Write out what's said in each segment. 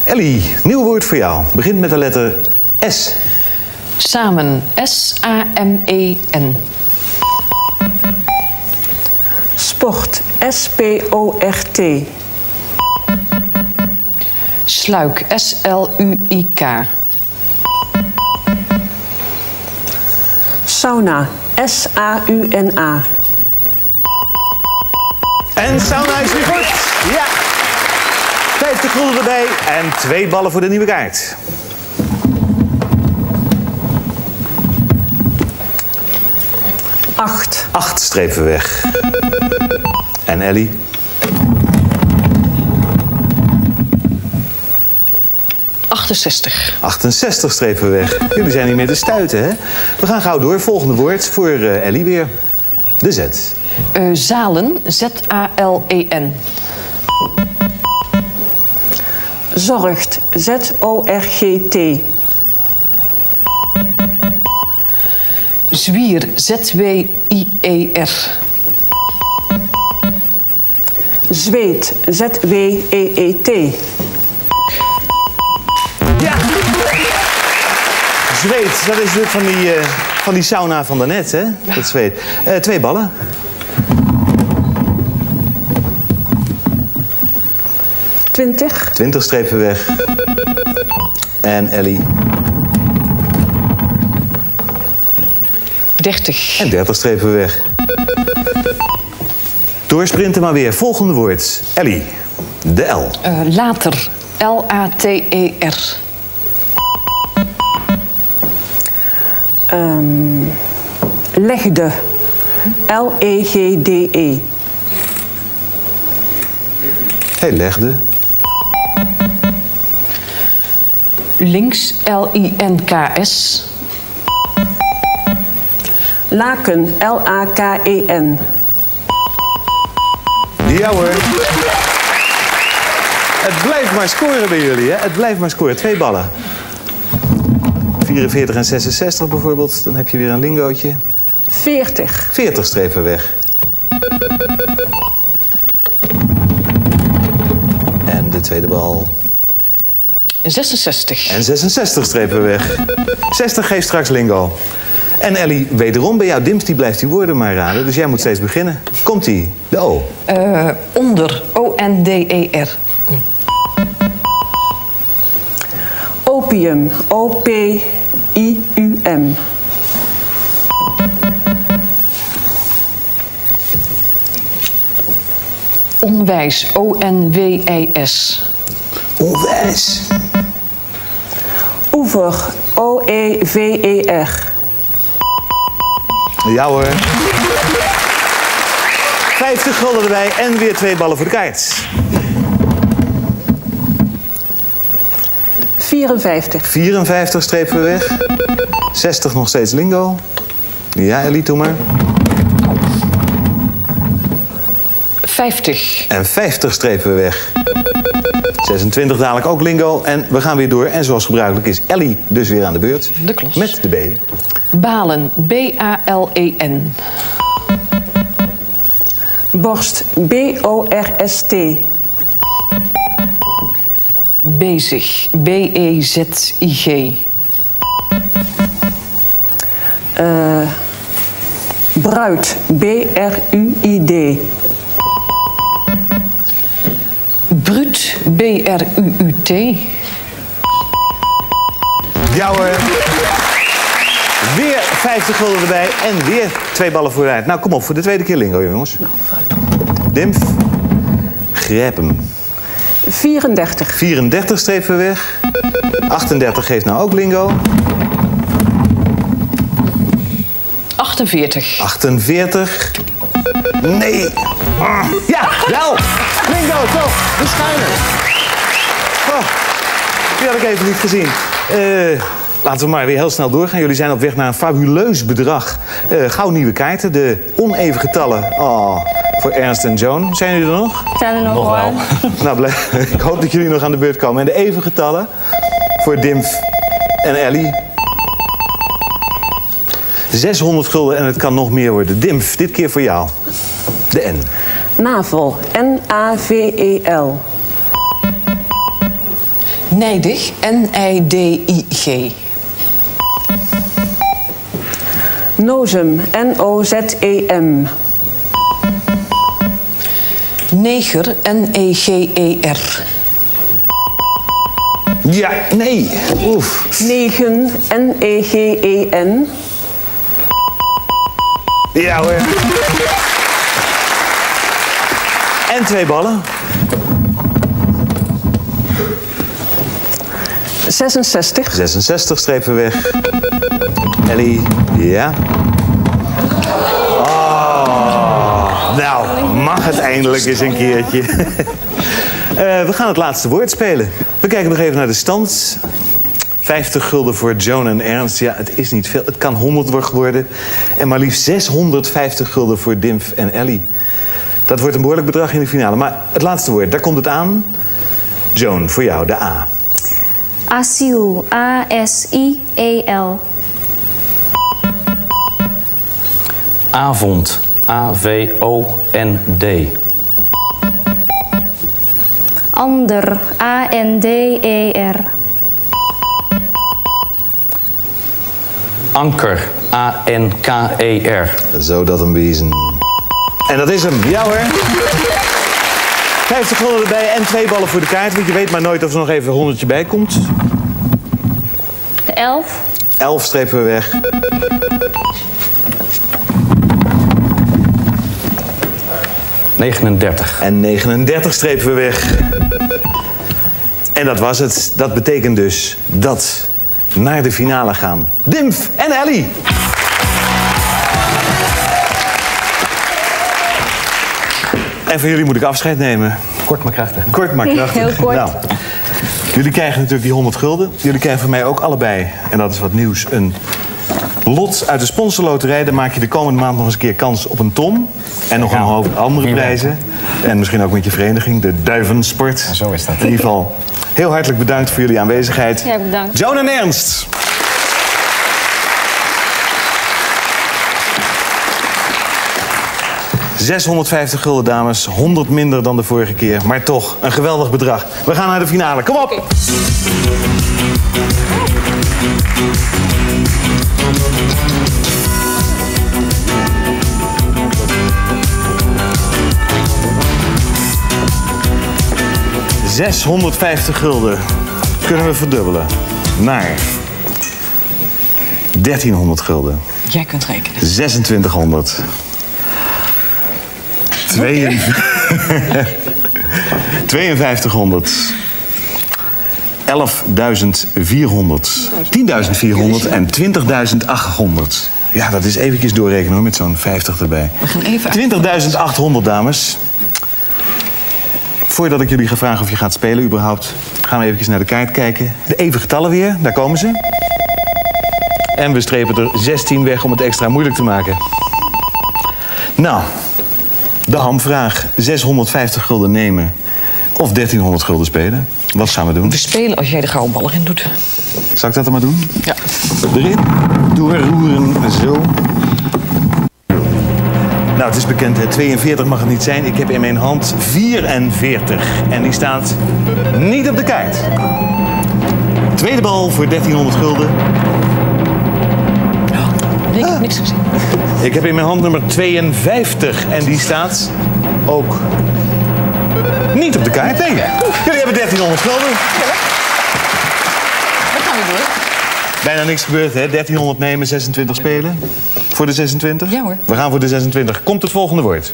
Ellie, nieuw woord voor jou. Begint met de letter S. Samen. S-A-M-E-N. Sport. S-P-O-R-T. Sluik. S-L-U-I-K. Sauna. S-A-U-N-A. En sauna is weer goed. Ja. 50 gulden erbij en 2 ballen voor de nieuwe kaart. 8. 8 strepen weg. En Ellie? 68 strepen weg. Jullie zijn niet meer te stuiten, hè? We gaan gauw door. Volgende woord voor Ellie weer. De Z. Zalen. Z-A-L-E-N. Zorgt. Z-O-R-G-T. Zwier. Z-W-I-E-R. Zweet. Z-W-E-E-T. Ja! Zweet, dat is van die sauna van daarnet, hè? Dat zweet. 2 ballen. 20. 20 strepen weg. En Ellie? 30. En 30 strepen weg. Doorsprinten maar weer. Volgende woord. Ellie. De L. Later. L-A-T-E-R. Legde. L-E-G-D-E. Hey, legde. Links. L-I-N-K-S. Laken. L-A-K-E-N. Ja hoor. Het blijft maar scoren bij jullie, hè? Het blijft maar scoren. 2 ballen. 44 en 66 bijvoorbeeld. Dan heb je weer een lingootje. 40. 40 strepen weg. En de tweede bal. 66. En 66 strepen weg. 60 geeft straks lingo. En Ellie, wederom bij jou, Dimps, die blijft die woorden maar raden. Dus jij moet steeds beginnen. Komt-ie, de O. Onder. O-N-D-E-R. Opium. O-P-I-U-M. Onwijs. O-N-W-I-S. Onwijs. Oever. O-E-V-E-R. Ja hoor. 50 gulden erbij en weer 2 ballen voor de kaart. 54. 54 strepen weg. 60 nog steeds lingo. Ja, Ellie, doe maar. 50. En 50 strepen weg. 26 dadelijk ook lingo. En we gaan weer door. En zoals gebruikelijk is Ellie dus weer aan de beurt. De klos. Met de B. Balen. B-A-L-E-N. Borst. B-O-R-S-T. Bezig. B-E-Z-I-G. Bruid. B-R-U-I-D. Bruut. B-R-U-U-T. Ja hoor. Weer 50 gulden erbij en weer 2 ballen vooruit. Nou, kom op, voor de tweede keer lingo, jongens. Dimf. Grijp hem. 34. 34 strepen weg. 38 geeft nou ook lingo. 48. 48. Nee. Ja, wel. Lingo, toch. De schuine. Oh, die had ik even niet gezien. Laten we maar weer heel snel doorgaan. Jullie zijn op weg naar een fabuleus bedrag. Gauw nieuwe kaarten. De oneven getallen. Oh, voor Ernst en Joan. Zijn jullie er nog? Zijn er nog wel. Nou, ik hoop dat jullie nog aan de beurt komen. En de even getallen voor Dimf en Ellie. 600 gulden en het kan nog meer worden. Dimf, dit keer voor jou. De N. Navel. N-A-V-E-L. Nijdig, N-I-D-I-G. Nozem, N-O-Z-E-M. Neger, N-E-G-E-R. Ja, nee. Oef. Negen, N-E-G-E-N. Ja hoor. En 2 ballen. 66. 66 strepen weg. Ellie, ja. Oh, nou, mag het eindelijk eens een keertje. We gaan het laatste woord spelen. We kijken nog even naar de stand. 50 gulden voor Joan en Ernst. Ja, het is niet veel. Het kan 100 worden. En maar liefst 650 gulden voor Dimf en Ellie. Dat wordt een behoorlijk bedrag in de finale. Maar het laatste woord, daar komt het aan. Joan, voor jou, de A. Asiel, A-S-I-E-L. Avond, A-V-O-N-D. Ander, A-N-D-E-R. Anker, A-N-K-E-R. Zo dat een wezen. En dat is hem. Ja hoor. 50 gulden erbij en 2 ballen voor de kaart. Want je weet maar nooit of er nog even een 100 bij komt. De 11. 11 strepen we weg. En 39 strepen we weg. En dat was het. Dat betekent dus dat naar de finale gaan Dimf en Ellie. En van jullie moet ik afscheid nemen. Kort maar krachtig. Kort maar krachtig. Heel kort. Nou, jullie krijgen natuurlijk die 100 gulden. Jullie krijgen van mij ook allebei, en dat is wat nieuws, een lot uit de sponsorloterij. Dan maak je de komende maand nog eens een keer kans op een ton. En nog een hoop andere prijzen. En misschien ook met je vereniging, de Duivensport. Zo is dat. In ieder geval, heel hartelijk bedankt voor jullie aanwezigheid. Ja, bedankt. Joan en Ernst. €650 gulden, dames. 100 minder dan de vorige keer. Maar toch, een geweldig bedrag. We gaan naar de finale. Kom op! €650 gulden kunnen we verdubbelen naar 1300 gulden. Jij kunt rekenen. 2600. 5200. 11.400. 10.400 en 20.800. Ja, dat is eventjes doorrekenen hoor, met zo'n 50 erbij. We gaan even 20.800, dames. Voordat ik jullie ga vragen of je gaat spelen überhaupt, gaan we eventjes naar de kaart kijken. De even getallen weer, daar komen ze. En we strepen er 16 weg om het extra moeilijk te maken. Nou, de hamvraag. 650 gulden nemen of 1300 gulden spelen. Wat gaan we doen? We spelen als jij de gouden bal erin doet. Zal ik dat dan maar doen? Ja. Erin, doorroeren, zo. Nou, het is bekend, hè? 42 mag het niet zijn. Ik heb in mijn hand 44. En die staat niet op de kaart. Tweede bal voor 1300 gulden. Ik heb niks gezien. Ik heb in mijn hand nummer 52. En die staat ook niet op de kaart. Nee. Jullie hebben 1300 gulden. Wat gaan we doen? Bijna niks gebeurd, hè? 1300 nemen, 26 spelen. Voor de 26? Ja, hoor. We gaan voor de 26. Komt het volgende woord.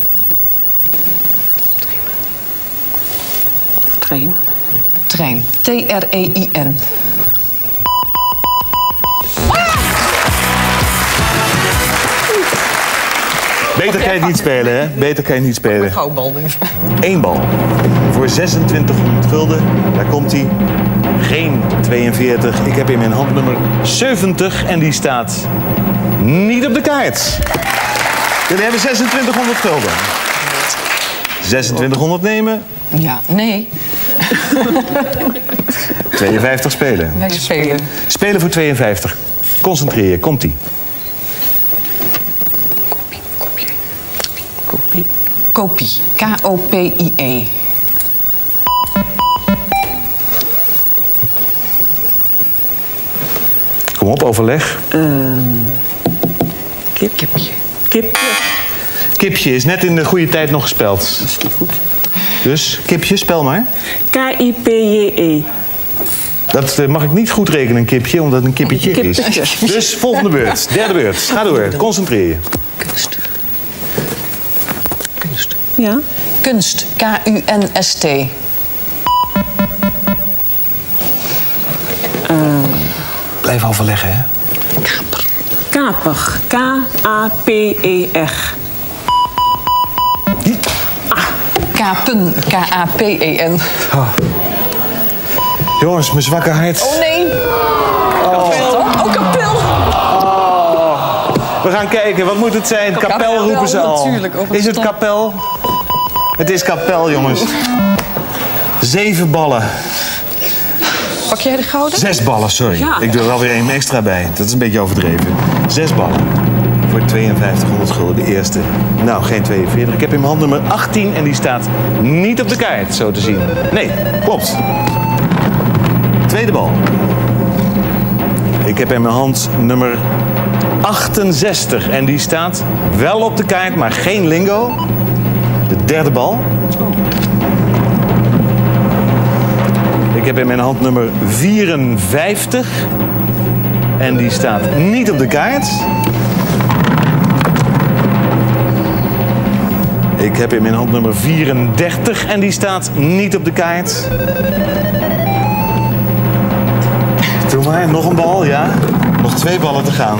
Trein. Trein. T-R-E-I-N. Beter kan je het niet spelen, hè? Beter kan je het niet spelen. Gouden bal nu. 1 bal. Voor 2600 gulden. Daar komt hij. Geen 42. Ik heb in mijn hand nummer 70. En die staat niet op de kaart. Jullie hebben 2600 gulden. 2600 nemen. Ja, nee. 52 spelen. Wij spelen. Spelen voor 52. Concentreer je. Komt-ie. Kopie. K-O-P-I-E. Kom op, overleg. Kipje. Kipje. Kipje is net in de goede tijd nog gespeld. Dat is niet goed. Dus, kipje, spel maar. K-I-P-J-E. Dat mag ik niet goed rekenen, een kipje, omdat het een kippetje is. Kippetje. Dus volgende beurt, derde beurt. Ga door, concentreer je. Kunst. Kunst. Ja. Kunst. K-U-N-S-T. Blijf overleggen, hè. Kaper. K-A-P-E-R. Kapen. K-A-P-E-N. Jongens, mijn zwakke hart. Oh nee. Kapel. Oh, kapel. We gaan kijken, wat moet het zijn? Kapel roepen ze al. Natuurlijk, ook Is het stom. kapel? Het is kapel, jongens. 7 ballen. Pak jij de gouden? 6 ballen, sorry. Ja. Ik doe er alweer 1 extra bij. Dat is een beetje overdreven. 6 ballen. Voor 5200 gulden, de eerste. Nou, geen 42. Ik heb in mijn hand nummer 18 en die staat niet op de kaart, zo te zien. Nee, klopt. Tweede bal. Ik heb in mijn hand nummer 68 en die staat wel op de kaart, maar geen lingo. De derde bal. Ik heb in mijn hand nummer 54 en die staat niet op de kaart. Ik heb in mijn hand nummer 34 en die staat niet op de kaart. Doe maar, nog een bal, ja. Nog 2 ballen te gaan.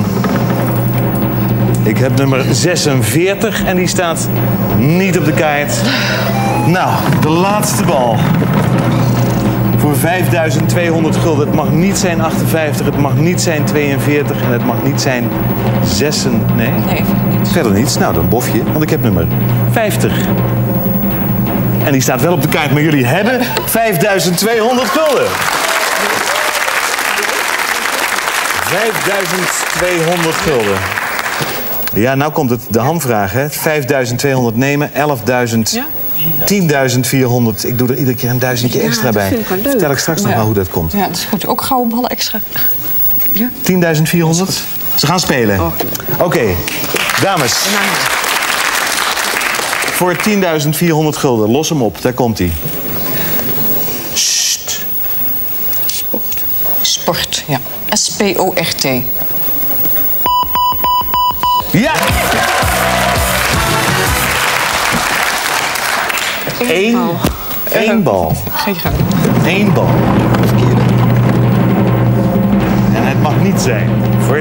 Ik heb nummer 46 en die staat niet op de kaart. Nou, de laatste bal. Voor 5200 gulden. Het mag niet zijn 58, het mag niet zijn 42 en het mag niet zijn 6. Nee? Nee, verder niet. Verder niets. Nou, dan bof je, want ik heb nummer 50. En die staat wel op de kaart, maar jullie hebben 5200 gulden. 5200 gulden. Ja, nou komt het de hamvraag, hè. 5200 nemen, 11.000, Ja. 10.400. Ik doe er iedere keer een duizendje extra dat bij. vind ik wel leuk. Vertel ik straks nog Ja. wel hoe dat komt. Ja, dat is goed. Ook gouden ballen extra. 10.400? Ze gaan spelen. Oké, dames. Voor 10.400 gulden, los hem op. Daar komt hij. Sst. Sport, ja. S-P-O-R-T. Ja! 1 bal. Ga je gang. 1 bal. En het mag niet zijn voor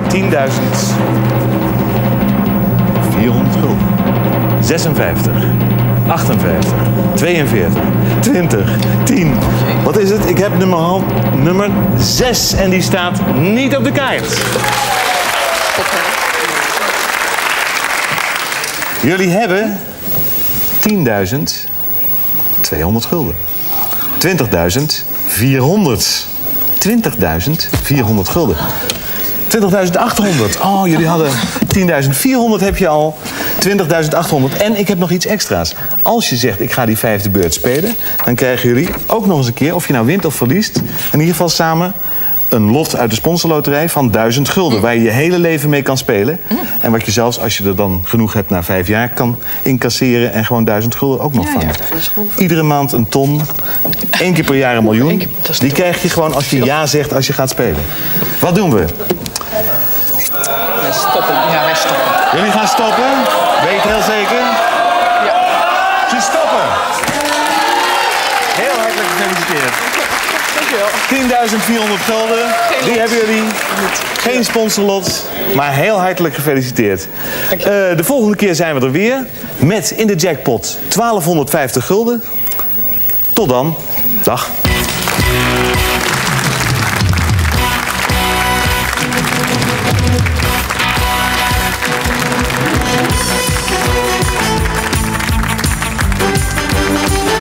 10.400 gulden. 56, 58, 42, 20, 10. Wat is het? Ik heb nummer 6 en die staat niet op de kaart. Jullie hebben 10.200 gulden. 20.400. 20.400 gulden. 20.800. Oh, jullie hadden 10.400 heb je al. 20.800. En ik heb nog iets extra's. Als je zegt, ik ga die 5e beurt spelen, dan krijgen jullie ook nog eens een keer, of je nou wint of verliest, in ieder geval samen een lot uit de sponsorloterij van 1000 gulden. Waar je je hele leven mee kan spelen. En wat je zelfs, als je er dan genoeg hebt na 5 jaar, kan incasseren en gewoon 1000 gulden ook nog vangen. Iedere maand een ton. 1 keer per jaar een miljoen. Die krijg je gewoon als je ja zegt als je gaat spelen. Wat doen we? Stoppen. Ja, wij stoppen. Jullie gaan stoppen? Weet je het heel zeker? Ja. Ze stoppen. Heel hartelijk gefeliciteerd. Dankjewel. 10.400 gulden. Die hebben jullie. Geen sponsorlot. Maar heel hartelijk gefeliciteerd. De volgende keer zijn we er weer. Met in de jackpot 1250 gulden. Tot dan. Dag.